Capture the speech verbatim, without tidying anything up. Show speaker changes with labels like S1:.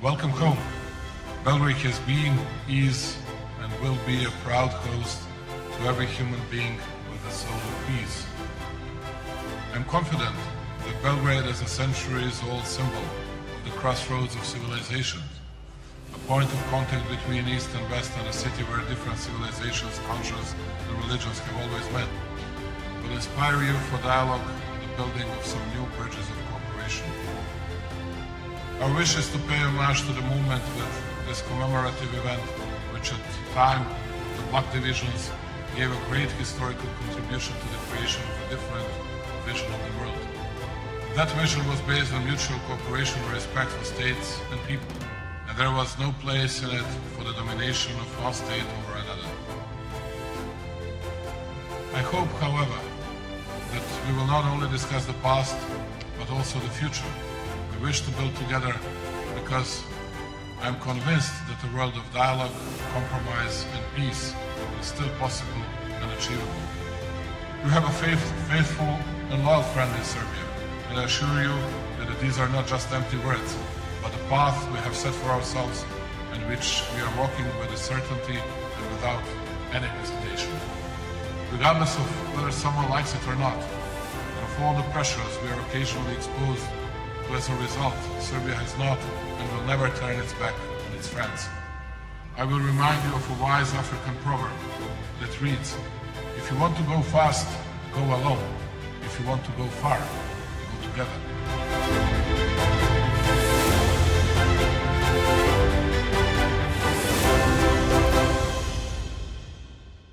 S1: Welcome home. Belgrade has been, is, and will be a proud host to every human being with a soul of peace. I'm confident that Belgrade as a centuries-old symbol of the crossroads of civilizations, a point of contact between East and West and a city where different civilizations, cultures, and religions have always met, will inspire you for dialogue and the building of some new bridges of cooperation. Our wish is to pay homage to the movement with this commemorative event, which at the time of the bloc divisions gave a great historical contribution to the creation of a different vision of the world. That vision was based on mutual cooperation and respect for states and people, and there was no place in it for the domination of one state over another. I hope, however, that we will not only discuss the past, but also the future. We wish to build together because I am convinced that a world of dialogue, compromise, and peace is still possible and achievable. You have a faith, faithful and loyal friend in Serbia, and I assure you that these are not just empty words, but a path we have set for ourselves and which we are walking with a certainty and without any hesitation. Regardless of whether someone likes it or not, and of all the pressures we are occasionally exposed to as a result, Serbia has not and will never turn its back on its friends. I will remind you of a wise African proverb that reads, if you want to go fast, go alone. If you want to go far, go together.